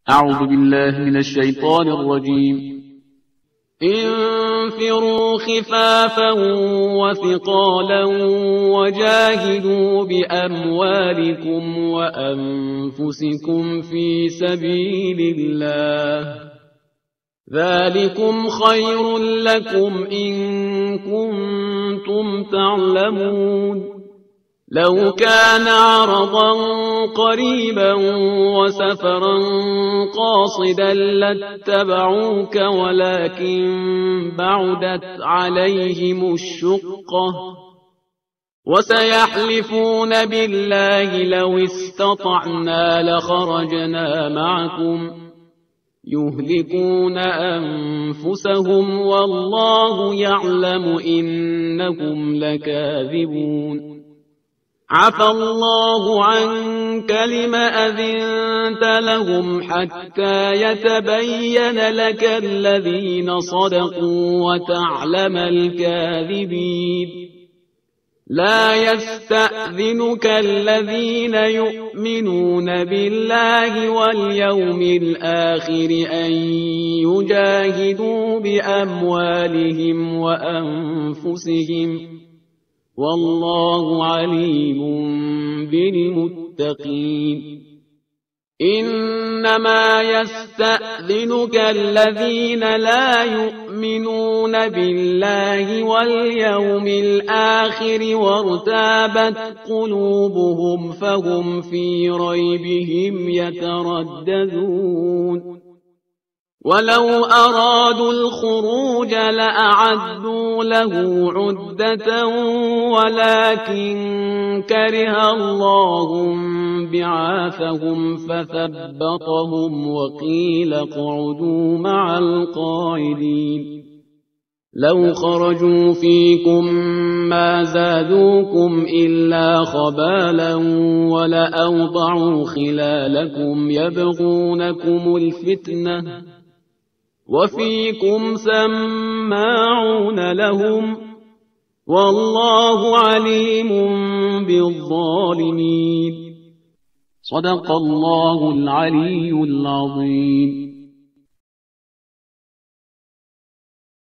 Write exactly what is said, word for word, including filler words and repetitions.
أعوذ بالله من الشيطان الرجيم. انفروا خفافا وثقالا وجاهدوا بأموالكم وأنفسكم في سبيل الله، ذلكم خير لكم إن كنتم تعلمون. لو كان عرضا قريبا وسفرا قاصدا لاتبعوك ولكن بعدت عليهم الشقة، وسيحلفون بالله لو استطعنا لخرجنا معكم يهلكون أنفسهم والله يعلم إنهم لكاذبون. عفى الله عنك لم أذنت لهم حتى يتبين لك الذين صدقوا وتعلم الكاذبين. لا يستأذنك الذين يؤمنون بالله واليوم الآخر أن يجاهدوا بأموالهم وأنفسهم والله عليم بالمتقين. إنما يستأذنك الذين لا يؤمنون بالله واليوم الآخر وارتابت قلوبهم فهم في ريبهم يترددون. ولو أرادوا الخروج لأعدوا له عدة ولكن كره الله بعاثهم فثبطهم وقيل اقعدوا مع القاعدين. لو خرجوا فيكم ما زادوكم إلا خبالا ولأوضعوا خلالكم يبغونكم الفتنة وفيكم سماعون لهم والله عليم بالظالمين. صدق الله العلي العظيم.